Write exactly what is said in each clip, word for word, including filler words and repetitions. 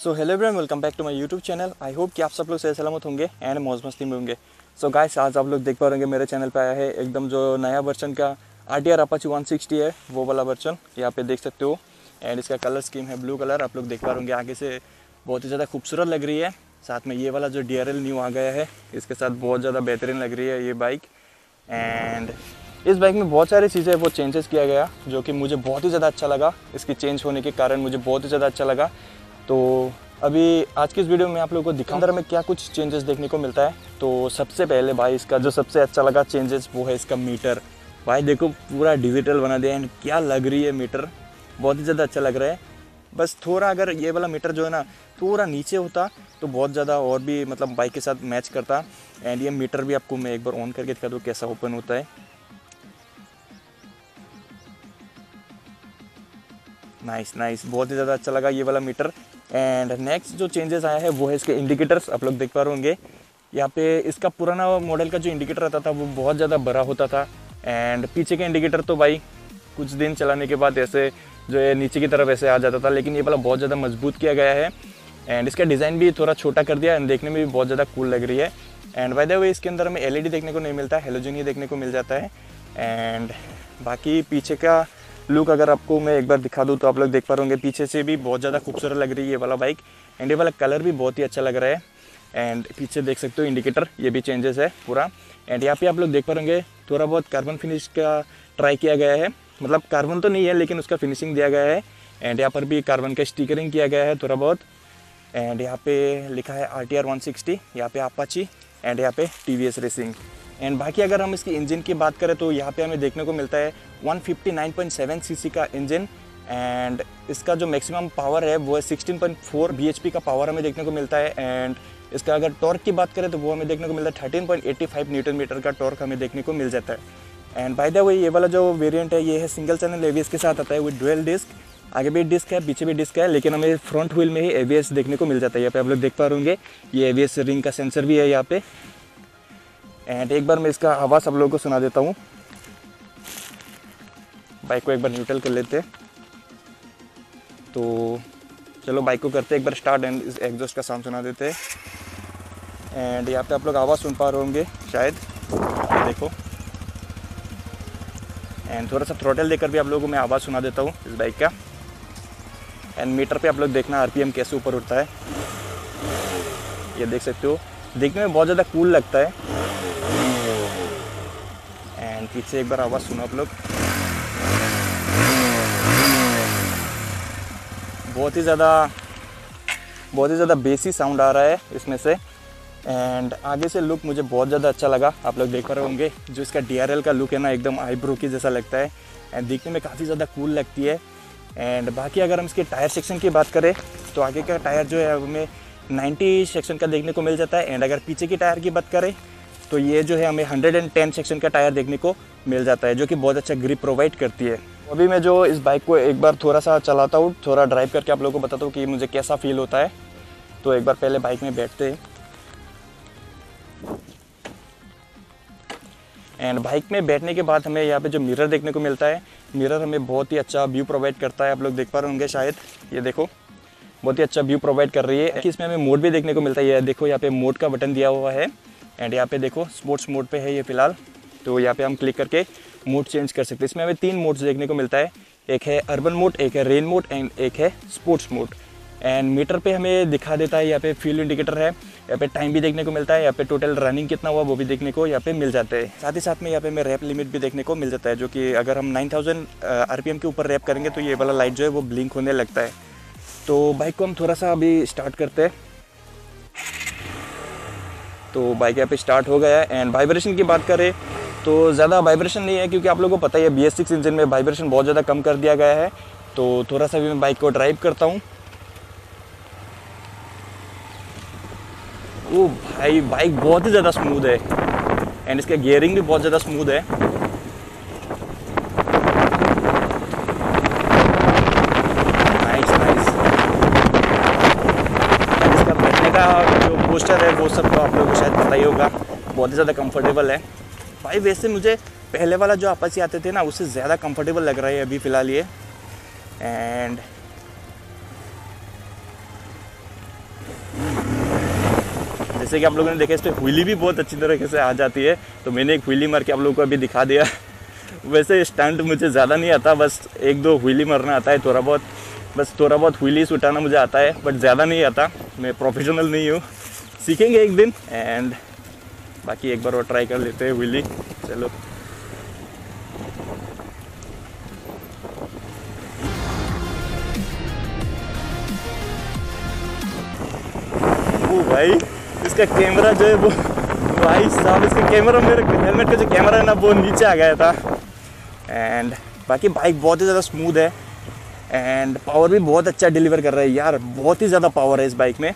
So hello everyone, welcome back to my YouTube channel. I hope कि आप सब लोग सही सलामत होंगे एंड मौज मस्ती में होंगे। सो गाइस, आज आप लोग देख पा रहे मेरे चैनल पे आया है एकदम जो नया वर्जन का R T R Apache one sixty है, वो वाला वर्जन यहाँ पे देख सकते हो। एंड इसका कलर स्कीम है ब्लू कलर। आप लोग देख पा रहे आगे से बहुत ही ज़्यादा खूबसूरत लग रही है। साथ में ये वाला जो डी आर एल न्यू आ गया है, इसके साथ बहुत ज़्यादा बेहतरीन लग रही है ये बाइक। एंड इस बाइक में बहुत सारी चीज़ें वो चेंजेस किया गया जो कि मुझे बहुत ही ज़्यादा अच्छा लगा। इसकी चेंज होने के कारण मुझे बहुत ही ज़्यादा अच्छा लगा। तो अभी आज की इस वीडियो में आप लोगों को दिखाऊं अंदर में क्या कुछ चेंजेस देखने को मिलता है। तो सबसे पहले भाई इसका जो सबसे अच्छा लगा चेंजेस वो है इसका मीटर। भाई देखो पूरा डिजिटल बना दिया एंड क्या लग रही है मीटर, बहुत ही ज़्यादा अच्छा लग रहा है। बस थोड़ा अगर ये वाला मीटर जो है ना थोड़ा नीचे होता तो बहुत ज़्यादा और भी मतलब बाइक के साथ मैच करता। एंड ये मीटर भी आपको मैं एक बार ऑन करके दिखा दूँ कैसा ओपन होता है। नाइस नाइस बहुत ही ज़्यादा अच्छा लगा ये वाला मीटर। एंड नेक्स्ट जो चेंजेस आया है वो है इसके इंडिकेटर्स। आप लोग देख पा रहे होंगे यहाँ पे इसका पुराना मॉडल का जो इंडिकेटर आता था वो बहुत ज़्यादा बड़ा होता था। एंड पीछे के इंडिकेटर तो भाई कुछ दिन चलाने के बाद ऐसे जो है नीचे की तरफ ऐसे आ जाता था, लेकिन ये वाला बहुत ज़्यादा मजबूत किया गया है। एंड इसका डिज़ाइन भी थोड़ा छोटा कर दिया एंड देखने में भी बहुत ज़्यादा कूल लग रही है। एंड बाय द वे इसके अंदर हमें एल ई डी देखने को नहीं मिलता है, हेलोजन ही देखने को मिल जाता है। एंड बाकी पीछे का लुक अगर आपको मैं एक बार दिखा दूँ तो आप लोग देख पा रहे पीछे से भी बहुत ज़्यादा खूबसूरत लग रही है ये वाला बाइक। एंड ये वाला कलर भी बहुत ही अच्छा लग रहा है। एंड पीछे देख सकते हो इंडिकेटर, ये भी चेंजेस है पूरा। एंड यहाँ पे आप लोग देख पा रहे थोड़ा बहुत कार्बन फिनिश का ट्राई किया गया है, मतलब कार्बन तो नहीं है लेकिन उसका फिनिशिंग दिया गया है। एंड यहाँ पर भी कार्बन का स्टिकरिंग किया गया है थोड़ा बहुत। एंड यहाँ पे लिखा है R T R one sixty, यहाँ पे अपाची एंड यहाँ पे T V S racing. And बाकी अगर हम इसकी इंजन की बात करें तो यहाँ पे हमें देखने को मिलता है one fifty nine point seven CC का इंजन। एंड इसका जो मैक्सिमम पावर है वो है sixteen point four B H P का पावर हमें देखने को मिलता है। एंड इसका अगर टॉर्क की बात करें तो वो हमें देखने को मिलता है thirteen point eighty five newton metre का टॉर्क हमें देखने को मिल जाता है। एंड बाय द वे ये वाला जो वेरिएंट है ये है single channel A B S के साथ आता है विद डुअल डिस्क। आगे भी डिस्क है, पीछे भी डिस्क है, लेकिन हमें फ्रंट व्हील में ही ए बी एस देखने को मिल जाता है। यहाँ पे आप लोग देख पा रहे ये ए बी एस रिंग का सेंसर भी है यहाँ पे। एंड एक बार मैं इसका आवाज़ आप लोगों को सुना देता हूँ। बाइक को एक बार न्यूट्रल कर लेते हैं। तो चलो बाइक को करते एक बार स्टार्ट एंड इस एग्जॉस्ट का साउंड सुना देते हैं। एंड यहाँ पे आप लोग आवाज़ सुन पा रहे होंगे शायद, देखो। एंड थोड़ा सा थ्रोटल देकर भी आप लोगों को मैं आवाज़ सुना देता हूँ इस बाइक का। एंड मीटर पे आप लोग देखना आर पी एम कैसे ऊपर उठता है, ये देख सकते हो। देखने में बहुत ज़्यादा कूल लगता है। एंड पीछे एक बार आवाज़ सुनो आप लोग, बहुत ही ज़्यादा बहुत ही ज़्यादा बेसी साउंड आ रहा है इसमें से। एंड आगे से लुक मुझे बहुत ज़्यादा अच्छा लगा। आप लोग देख रहे होंगे जो इसका डी आर एल का लुक है ना एकदम आईब्रो की जैसा लगता है एंड देखने में काफ़ी ज़्यादा कूल लगती है। एंड बाकी अगर हम इसके टायर सेक्शन की बात करें तो आगे का टायर जो है हमें नाइन्टी सेक्शन का देखने को मिल जाता है। एंड अगर पीछे की टायर की बात करें तो ये जो है हमें हंड्रेड टेन सेक्शन का टायर देखने को मिल जाता है, जो कि बहुत अच्छा ग्रिप प्रोवाइड करती है। अभी मैं जो इस बाइक को एक बार थोड़ा सा चलाता हूँ, थोड़ा ड्राइव करके आप लोगों को बताता हूँ कि मुझे कैसा फील होता है। तो एक बार पहले बाइक में बैठते हैं। एंड बाइक में बैठने के बाद हमें यहाँ पे जो मिरर देखने को मिलता है, मिरर हमें बहुत ही अच्छा व्यू प्रोवाइड करता है। आप लोग देख पा रहे होंगे शायद, ये देखो बहुत ही अच्छा व्यू प्रोवाइड कर रही है। इसमें हमें मोड भी देखने को मिलता है, ये देखो यहाँ पे मोड का बटन दिया हुआ है। एंड यहाँ पे देखो स्पोर्ट्स मोड पे है ये फिलहाल, तो यहाँ पे हम क्लिक करके मोड चेंज कर सकते हैं। इसमें हमें तीन मोड्स देखने को मिलता है, एक है अर्बन मोड, एक है रेन मोड एंड एक है स्पोर्ट्स मोड। एंड मीटर पे हमें दिखा देता है, यहाँ पे फ्यूल इंडिकेटर है, यहाँ पे टाइम भी देखने को मिलता है, यहाँ पे टोटल रनिंग कितना हुआ वो भी देखने को यहाँ पे मिल जाता है। साथ ही साथ में यहाँ पे हमें रैप लिमिट भी देखने को मिल जाता है, जो कि अगर हम nine thousand R P M के ऊपर रैप करेंगे तो ये वाला लाइट जो है वो ब्लिंक होने लगता है। तो बाइक को हम थोड़ा सा अभी स्टार्ट करते हैं। तो बाइक यहाँ पे स्टार्ट हो गया है। एंड वाइब्रेशन की बात करें तो ज़्यादा वाइब्रेशन नहीं है, क्योंकि आप लोगों को पता ही है बी एस सिक्स इंजन में वाइब्रेशन बहुत ज़्यादा कम कर दिया गया है। तो थोड़ा सा भी मैं बाइक को ड्राइव करता हूँ। ओ भाई बाइक बहुत ही ज़्यादा स्मूथ है एंड इसका गियरिंग भी बहुत ज़्यादा स्मूथ है। Nice nice. इसका बैठने का जो पोस्टर है वो सब तो आप लोगों को शायद पता ही होगा, बहुत ही ज़्यादा कंफर्टेबल है भाई। वैसे मुझे पहले वाला जो अपाची आते थे ना उससे ज़्यादा कंफर्टेबल लग रहा है अभी फ़िलहाल ये। एंड जैसे कि आप लोगों ने देखा, इस पर व्हीली भी बहुत अच्छी तरीके से आ जाती है, तो मैंने एक व्हीली मार के आप लोगों को अभी दिखा दिया। वैसे स्टंट मुझे ज़्यादा नहीं आता, बस एक दो व्हीली मारना आता है थोड़ा बहुत, बस थोड़ा बहुत व्हीलीस उठाना मुझे आता है, बट ज़्यादा नहीं आता, मैं प्रोफेशनल नहीं हूँ, सीखेंगे एक दिन। एंड बाकी एक बार और ट्राई कर लेते हैं व्हीली। चलो ओ भाई, इसका कैमरा जो है वो, भाई साहब इसका कैमरा, मेरे हेलमेट का जो कैमरा है ना वो नीचे आ गया था। एंड बाकी बाइक बहुत ही ज़्यादा स्मूथ है एंड पावर भी बहुत अच्छा डिलीवर कर रहा है यार, बहुत ही ज़्यादा पावर है इस बाइक में।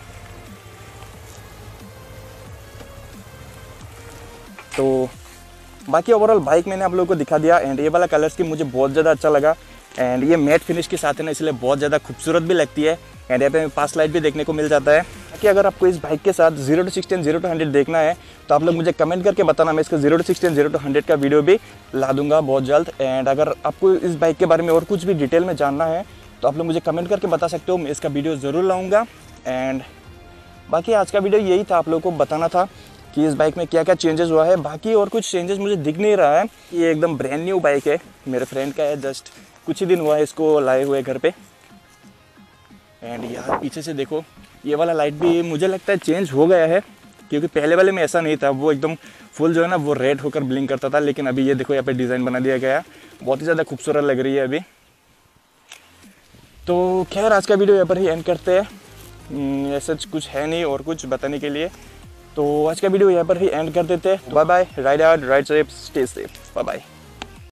तो बाकी ओवरऑल बाइक मैंने आप लोगों को दिखा दिया। एंड ये वाला कलर स्कीम मुझे बहुत ज़्यादा अच्छा लगा एंड ये मैट फिनिश के साथ है ना, इसलिए बहुत ज़्यादा खूबसूरत भी लगती है। एंड यहाँ पे पास लाइट भी देखने को मिल जाता है। बाकी अगर आपको इस बाइक के साथ zero to sixty and zero to hundred देखना है तो आप लोग मुझे कमेंट करके बताना, मैं इसका zero to sixty and zero to hundred का वीडियो भी ला दूंगा बहुत जल्द। एंड अगर आपको इस बाइक के बारे में और कुछ भी डिटेल में जानना है तो आप लोग मुझे कमेंट करके बता सकते हो, मैं इसका वीडियो ज़रूर लाऊँगा। एंड बाकी आज का वीडियो यही था, आप लोगों को बताना था कि इस बाइक में क्या क्या चेंजेस हुआ है। बाकी और कुछ चेंजेस मुझे दिख नहीं रहा है, ये एकदम ब्रांड न्यू बाइक है, मेरे फ्रेंड का है, जस्ट कुछ ही दिन हुआ है इसको लाए हुए घर पे। एंड यार पीछे से देखो, ये वाला लाइट भी मुझे लगता है चेंज हो गया है, क्योंकि पहले वाले में ऐसा नहीं था, वो एकदम फुल जो है ना वो रेड होकर ब्लिंक करता था, लेकिन अभी ये देखो यहाँ पे डिज़ाइन बना दिया गया है, बहुत ही ज़्यादा खूबसूरत लग रही है अभी। तो खैर आज का वीडियो यहाँ पर ही एंड करते हैं, ऐसा कुछ है नहीं और कुछ बताने के लिए, तो आज का वीडियो यहाँ पर ही एंड कर देते हैं। Bye bye, ride out, ride safe, stay safe, bye bye.